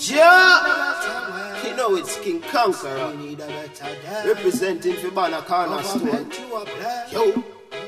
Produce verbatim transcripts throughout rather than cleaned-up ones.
Yeah, you know it's King Kankara, representing for Banakana Stone. Yo,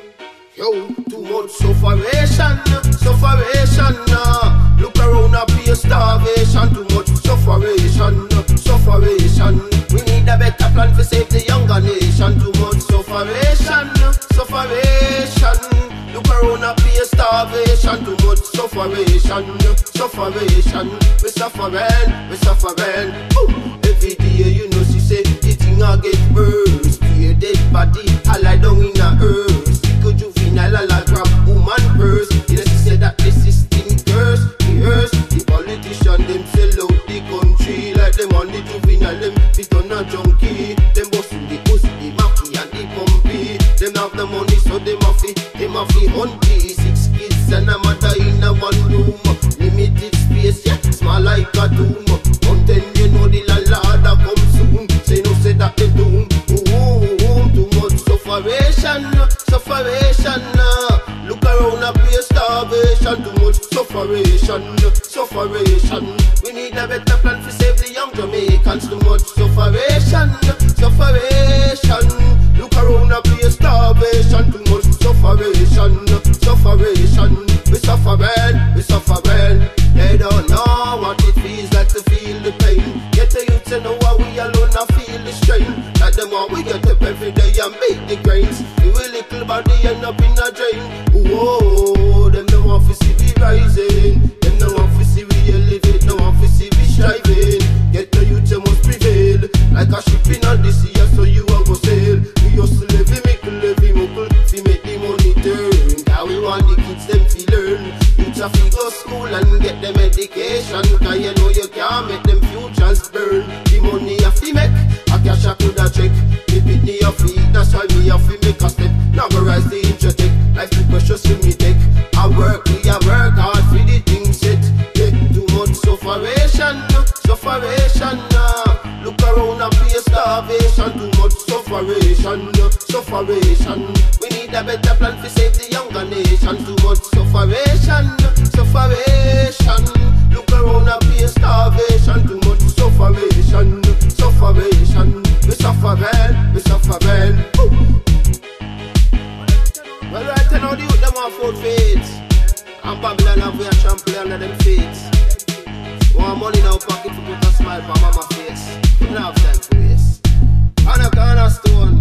yo, too much sufferation, sufferation. Look around up here, starvation. Too much sufferation, sufferation. We need a better plan to save the younger nation. Too much sufferation, sufferation. Look around up here, starvation. Too much sufferation, sufferation. We suffering, we suffering. Ooh. Every day, you know, she say the thing I get worse. Be a dead body, I lie down in a earth. Sick a juvenile, I lie grab woman purse. You know, she say that the system curse, the earth. The politician, them sell out the country. Like them on the juvenile, them fit on a junkie. Them busting the pussy, the mafia and the pumpy. Them have the money, so them have it. Them have the hunty. Six kids and a mother in a one room. Limited space, yeah, small like a tomb. Mountain, you know the landlord a come soon. Say no, say that they doom. Ooh, too much sufferation, sufferation. Look around up here, starvation. Too much sufferation, sufferation. We need a better plan to save the young Jamaicans. Too much sufferation, sufferation. Look around up here, starvation. Too much sufferation, sufferation. We suffering, we suffering. They don't know what it feels like to feel the pain. Get the youth to know how we alone I feel the strain. Like them all we get up every day and make the grains. We will little body end up in a drain. Whoa, them no want to see we rising. Them no want to see we elevate. No want to see we striving. Get the youth to must prevail. Like a ship in a the sea, so you a go sail. We hustle every mickle, every muckle. We make the money turn. How we want the kids them feel learn. Youth a fi go school and get them education. Cause you know you can't make them futures burn. The money a fi make, a cash a coulda check. The pitney a fi eat, that's why me a fi make a step. Now go rise the interest take. Life too precious for me take. I work, we a work hard for the things set. Yeah, too much sufferation, sufferation. Look around and be a starvation. Too much sufferation, sufferation. We need a better plan to save the younger nation. Too much sufferation, sufferation. Look around and be a starvation. Too much sufferation, sufferation. We suffering, we suffering. Ooh. Well, right now the youth them have four feet. And Babylon have we a trample under them feet. Want money in our pocket to put a smile on mama face. We don't have time for this. On a cornerstone.